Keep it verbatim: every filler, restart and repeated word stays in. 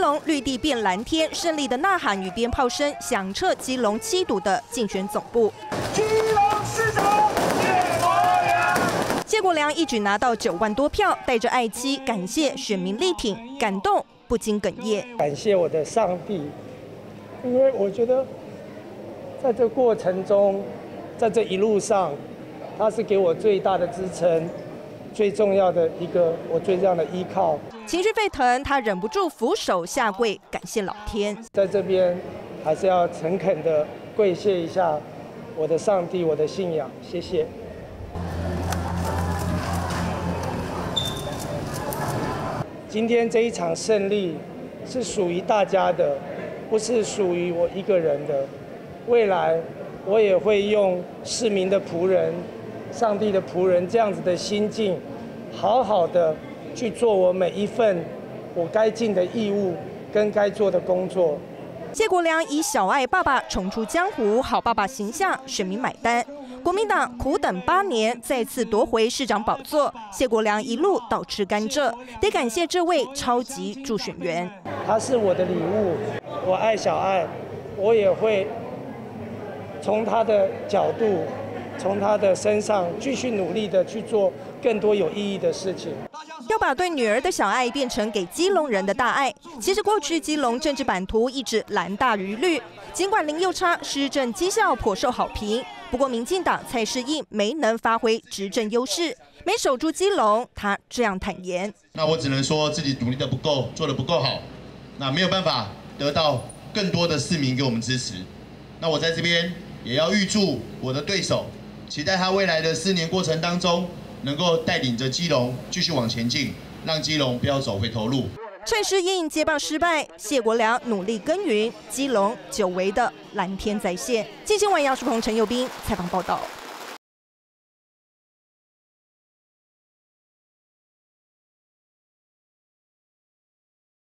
隆绿地变蓝天，胜利的呐喊与鞭炮声响彻基隆七堵的竞选总部。基隆市长谢国良，谢国良一举拿到九万多票，带着爱妻感谢选民力挺，感动不禁哽咽。 感谢我的上帝，因为我觉得在这过程中，在这一路上，他是给我最大的支撑。 最重要的一个，我最重要的依靠。 情绪沸腾，他忍不住俯首下跪，感谢老天。 在这边，还是要诚恳的跪谢一下我的上帝，我的信仰，谢谢。今天这一场胜利是属于大家的，不是属于我一个人的。未来，我也会用市民的仆人。 上帝的仆人这样子的心境，好好的去做我每一份我该尽的义务跟该做的工作。 谢国良以小爱爸爸重出江湖，好爸爸形象，选民买单。国民党苦等八年，再次夺回市长宝座，谢国良一路倒吃甘蔗，得感谢这位超级助选员。 他是我的礼物，我爱小爱，我也会从他的角度。 从他的身上继续努力的去做更多有意义的事情， 要把对女儿的小爱变成给基隆人的大爱。其实过去基隆政治版图一直蓝大于绿，尽管林右昌施政绩效颇受好评，不过民进党蔡适应没能发挥执政优势，没守住基隆。他这样坦言：“ 那我只能说自己努力的不够，做的不够好，那没有办法得到更多的市民给我们支持。那我在这边也要预祝我的对手。” 期待他未来的四年过程当中，能够带领着基隆继续往前进，让基隆不要走回头路。 蔡适应接棒失败，谢国良努力耕耘，基隆久违的蓝天再现。记者晚杨淑鹏、陈佑斌采访报道。